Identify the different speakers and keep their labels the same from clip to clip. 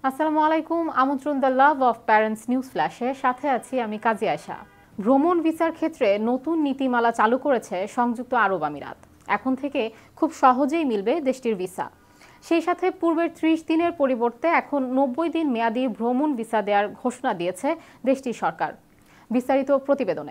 Speaker 1: আসসালামু আলাইকুম। আমন্ত্রণ the love of parents news ফ্ল্যাশে, সাথে আছি আমি কাজী আয়শা। ভ্রমণ ভিসার ক্ষেত্রে নতুন নীতিমালা চালু করেছে সংযুক্ত আরব আমিরাত। এখন থেকে খুব সহজেই মিলবে দেশটির ভিসা। সেই সাথে পূর্বের ৩০ দিনের পরিবর্তে এখন ৯০ দিন মেয়াদী ভ্রমণ ভিসা দেওয়ার ঘোষণা দিয়েছে দেশটির সরকার। বিস্তারিত প্রতিবেদনে।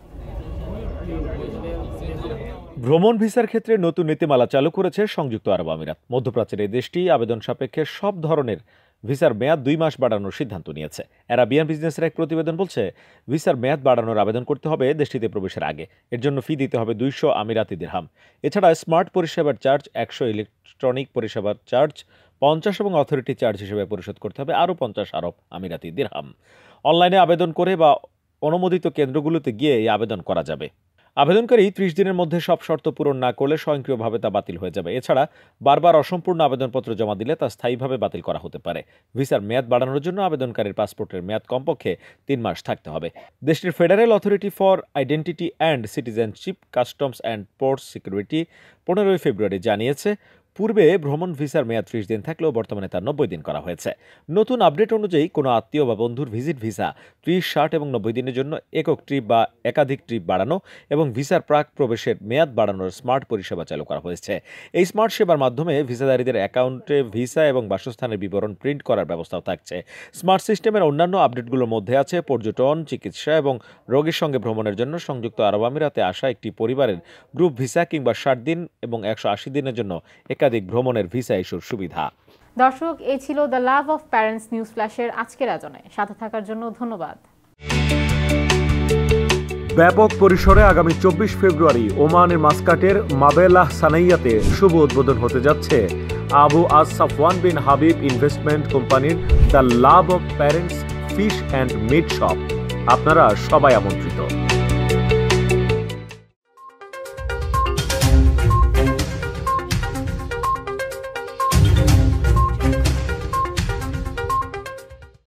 Speaker 2: ভ্রমণ ভিসার ক্ষেত্রে নতুন নীতিমালা চালু করেছে সংযুক্ত আরব আমিরাত। মধ্যপ্রাচ্যের এই দেশটি আবেদন সাপেক্ষে সব ধরনের ভিসার মেয়াদ ২ মাস বাড়ানোর সিদ্ধান্ত নিয়েছে। অ্যারাবিয়ান বিজনেসের এক প্রতিবেদন বলছে, ভিসার মেয়াদ বাড়ানোর আবেদন করতে হবে দেশটিতে প্রবেশের আগে। এর জন্য ফি দিতে হবে ২০০ আমিরাতি দিরহাম। এছাড়া স্মার্ট পরিষেবার চার্জ ১০০, ইলেকট্রনিক পরিষেবার চার্জ ৫০ এবং অথরিটি চার্জ হিসেবে পরিশোধ করতে হবে আরও ৫০ আরব আমিরাতি দিরহাম। অনলাইনে আবেদন করে বা অনুমোদিত কেন্দ্রগুলোতে গিয়ে এই আবেদন করা যাবে। আবেদনকারী ৩০ দিনের মধ্যে সব শর্ত পূরণ না করলে স্বয়ংক্রিয়ভাবে তা বাতিল হয়ে যাবে। এছাড়া বারবার অসম্পূর্ণ আবেদনপত্র জমা দিলে তা স্থায়ীভাবে বাতিল করা হতে পারে। ভিসার মেয়াদ বাড়ানোর জন্য আবেদনকারীর পাসপোর্টের মেয়াদ কমপক্ষে ৩ মাস থাকতে হবে। দেশটির federal authority for identity and citizenship, customs and port security ১৫ ফেব্রুয়ারি জানিয়েছে, পূর্বে ভ্রমণ ভিসার মেয়াদ ৩০ দিন থাকলেও বর্তমানে তা ৯০ দিন করা হয়েছে। নতুন আপডেট অনুযায়ী কোনো আত্মীয় বা বন্ধুর ভিজিট ভিসা ৩০, ৬০ এবং ৯০ দিনের জন্য একক ট্রিপ বা একাধিক ট্রিপ বাড়ানো এবং ভিসার প্রাক প্রবেশের মেয়াদ বাড়ানোর স্মার্ট পরিষেবা চালু করা হয়েছে। এই স্মার্ট সেবার মাধ্যমে ভিসাধারীদের অ্যাকাউন্টে ভিসা এবং বাসস্থানের বিবরণ প্রিন্ট করার ব্যবস্থাও থাকছে। স্মার্ট সিস্টেমের অন্যান্য আপডেটগুলোর মধ্যে আছে পর্যটন, চিকিৎসা এবং রোগীর সঙ্গে ভ্রমণের জন্য সংযুক্ত আরব আমিরাতে আসা একটি পরিবারের গ্রুপ ভিসা কিংবা ৬০ দিন এবং ১৮০ দিনের জন্য একাধিক ভ্রমণের ভিসা ইস্যুর সুবিধা।
Speaker 1: দর্শক, এই ছিল the love of parents news ফ্ল্যাশের আজকের আয়োজনে। সাথে থাকার জন্য ধন্যবাদ।
Speaker 3: ব্যাপক পরিসরে আগামী ২৪ ফেব্রুয়ারি ওমানের মাসকাটের মাবেলাহ সানাইয়াতে শুভ উদ্বোধন হতে যাচ্ছে আবু আস সাফওয়ান বিন হাবিব ইনভেস্টমেন্ট কোম্পানির the love of parents fish and meat shop. আপনারা সবাই আমন্ত্রিত।